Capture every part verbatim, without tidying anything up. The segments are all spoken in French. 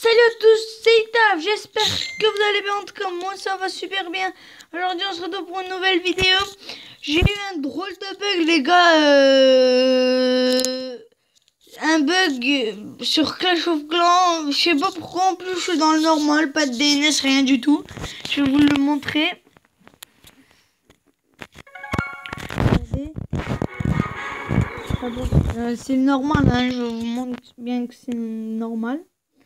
Salut à tous, c'est Itav, j'espère que vous allez bien, en tout cas moi ça va super bien. Aujourd'hui on se retrouve pour une nouvelle vidéo. J'ai eu un drôle de bug les gars, euh... un bug sur Clash of Clans, je sais pas pourquoi, en plus je suis dans le normal, pas de D N S, rien du tout. Je vais vous le montrer. Regardez. Ah bon, euh, c'est normal, hein, je vous montre bien que c'est normal.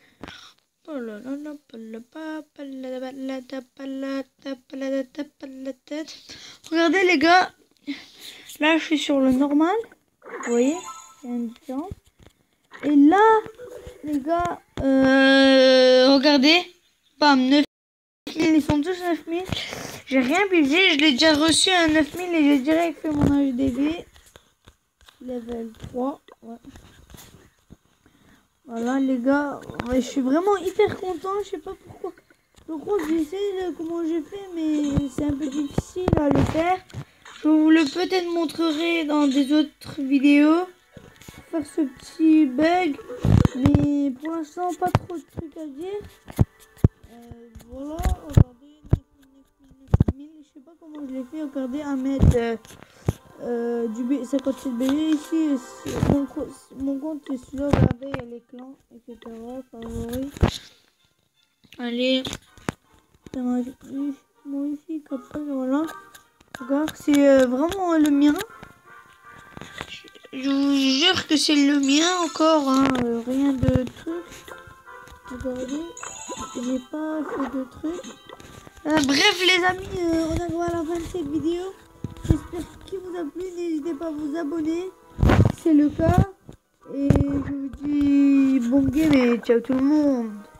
Regardez les gars, là je suis sur le normal, vous voyez, il y a une différence. Et là les gars, euh, regardez, bam, neuf mille, ils sont tous neuf mille. J'ai rien pigé, je l'ai déjà reçu à neuf mille et j'ai direct fait mon H D V. Level trois, ouais. Voilà les gars, ouais, je suis vraiment hyper content, je sais pas pourquoi. Je crois que j'essaie comment j'ai fait, mais c'est un peu difficile à le faire. Je vous le peut-être montrerai dans des autres vidéos pour faire ce petit bug, mais pour l'instant pas trop de trucs à dire. Euh, voilà, regardez, neuf mille, je sais pas comment je l'ai fait, regardez, à mettre euh, euh, du cinquante-sept B G ici, mon, mon compte c'est celui-là, regardez, il y a les clans, et cetera, favoris. Allez, moi ici, capable, voilà. Regarde, c'est euh, vraiment euh, le mien. Je vous jure que c'est le mien encore, hein, euh, rien de truc. Regardez, j'ai pas fait de truc. Euh, bref les amis, euh, on arrive à la fin de cette vidéo. J'espère qu'il vous a plu, n'hésitez pas à vous abonner si c'est le cas. Et je vous dis bon game et ciao tout le monde.